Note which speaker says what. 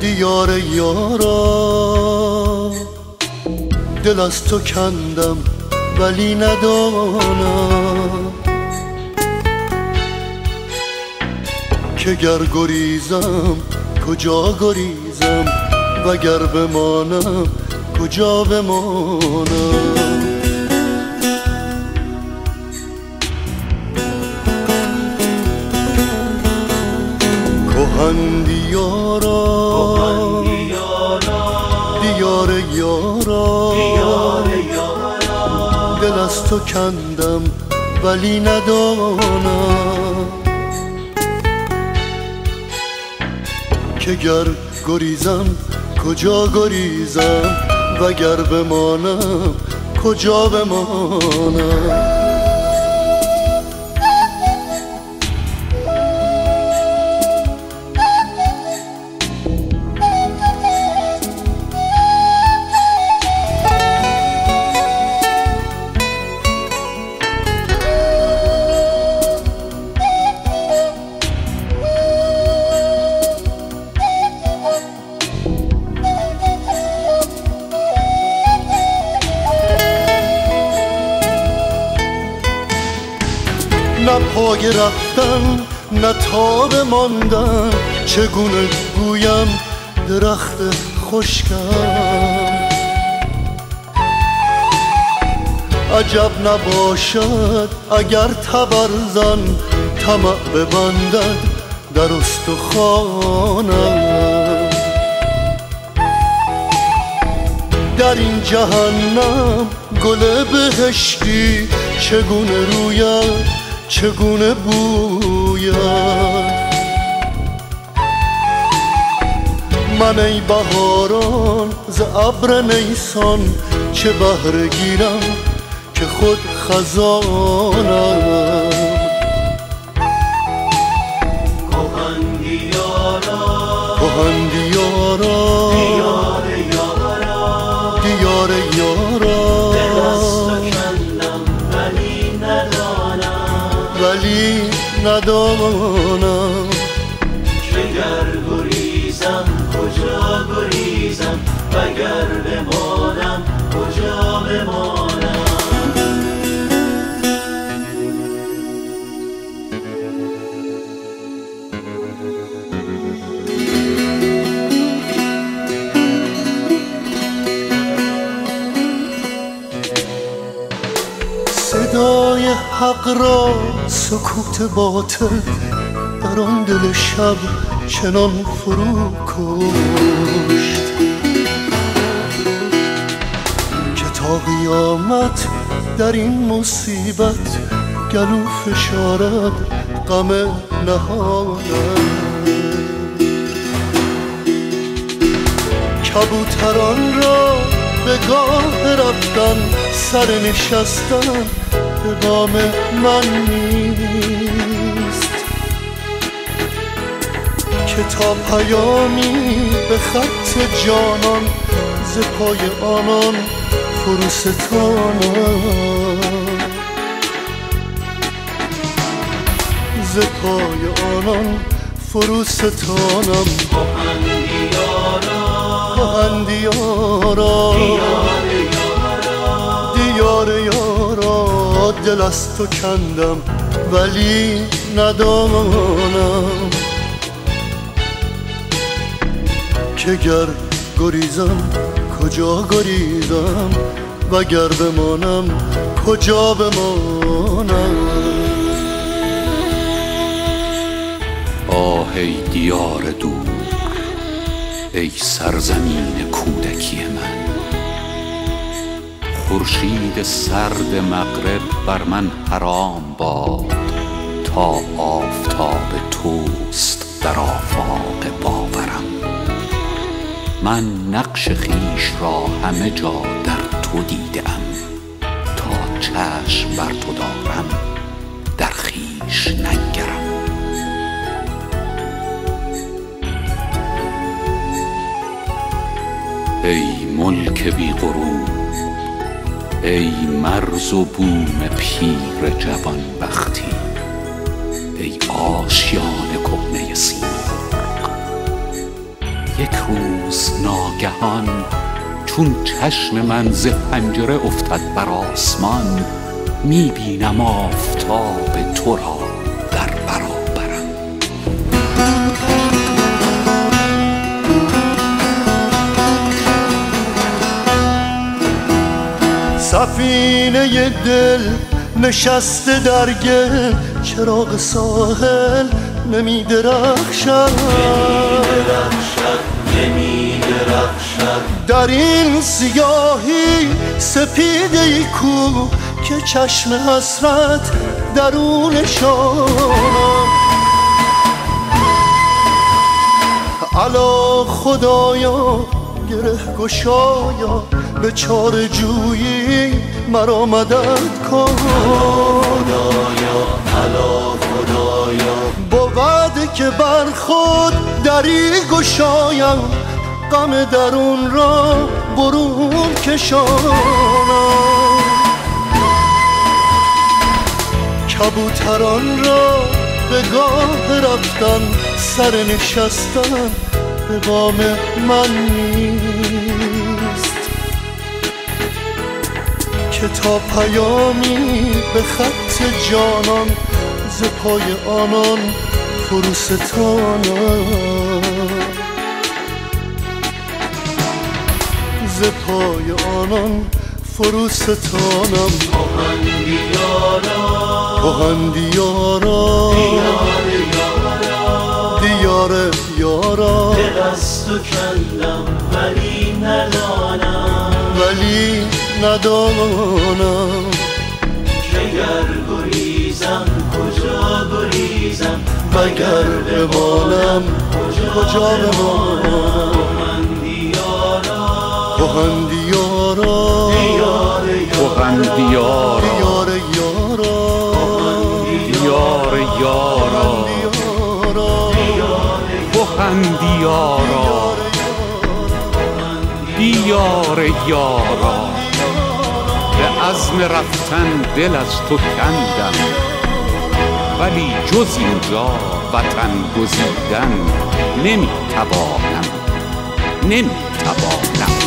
Speaker 1: دیار یارا دل از تو کندم ولی ندانم که گر گریزم کجا گریزم وگر بمانم کجا بمانم. کوهن دیارا دیار یارا دل از تو کندم ولی ندانم که گر گریزم کجا گریزم وگر بمانم کجا بمانم. نه پای رفتن نه تاب ماندن چگونه گویم درخت خشکم. عجب نباشد اگر تبرزن طمع ببندد در استخوانم. در این جهنم گل بهشتی چگونه روید چگونه بوید. من ای بهاران ز ابر نیسان چه بهره گیرم که خود خزانم.
Speaker 2: کوهن دیارا
Speaker 1: کوهن دیارا
Speaker 2: دیار یارا
Speaker 1: دیار یارا
Speaker 2: دل از تو کندم ولی
Speaker 1: ندانم
Speaker 2: که گر گریزم کجا گریزم وگر بمانم کجا بمانم.
Speaker 1: صدای حق را سکوت باطل در آن دل شب چنان فرو کشت که تا قیامت در این مصیبت گلو فشارد غم نهانم. کبوتران را به گاه رفتن سر نشستن به دام من نیست که تا پیامی به خط جانان ز پای آنان فرو ستانم. ز پای آنان فرو ستانم. کوهن دیارا دیار یارا دل از تو کندم ولی ندانم که گر گریزم کجا گریزم وگر بمانم کجا بمانم.
Speaker 3: آه ای دیار دور ای سرزمین کودکی من. خورشید سرد مغرب بر من حرام باد تا آفتاب توست در آفاق باورم. من نقش خویش را همه جا در تو دیدم تا چشم بر تو دارم در خویش ننگرم. ای ملک بی غرور ای مرز و بوم پیر جوان بختی ای آشیان کهنه سیمرغ. یک روز ناگهان چون چشم من ز پنجره افتد بر آسمان، میبینم آفتاب تو را در برابرم.
Speaker 1: سفینه دل نشسته در گل، چراغ ساحل نمی درخشد، در این سیاهی سپیده ای کو که چشم حسرت درونشانم. الا خدایا گره گشایا، به چاره جویی مرا مدد کن.
Speaker 2: الا خدایا
Speaker 1: بود که بر خود دری گشایم، غم درون را برون کشانم. کبوتران را به گاه رفتن، سر نشستن به بام من نیست، که تا پیامی به خط جانان ز پای آنان فروستانم، ز پای آنان فروستانم. کوهن دیارا دیار یارا،
Speaker 2: دل از تو کندم ولی ندانم که گر گریزم کجا گریزم،
Speaker 1: وگر بمانم کجا بمانم. کوهن دیارا
Speaker 3: کوهن دیارا
Speaker 1: دیار یارا،
Speaker 3: دیار یارا، کوهن دیارا دیار یارا. به عزم رفتن دل از تو کندم، ولی جز اینجا وطن گزیدن نمیتوانم.